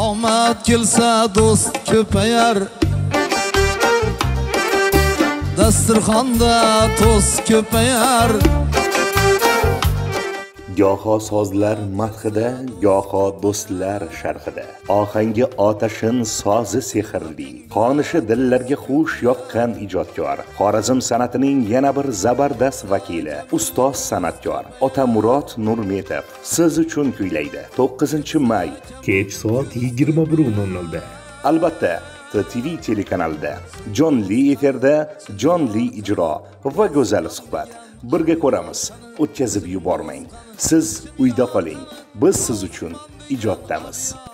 omad kelsa do'st ko'payar, dasturxonda to'st ko'payar. Goho sozlar madhida, goho do'stlar sharhida. Ohangi otashin sozi sehrli, qonishi dillarga xush yoqqan ijodkor. Xorazm san'atining yana bir zabardast vakili, ustoz san'atkor Otamurod Nurmetov siz uchun kuylaydi. 9-may kech soat 21:00 da. Albatta, TTV telekanalida jonli efirda jonli ijro va go'zal suhbat. Birga ko'ramiz, o'tkazib yubormang. Siz uyda qoling, biz siz uchun ijoddamiz.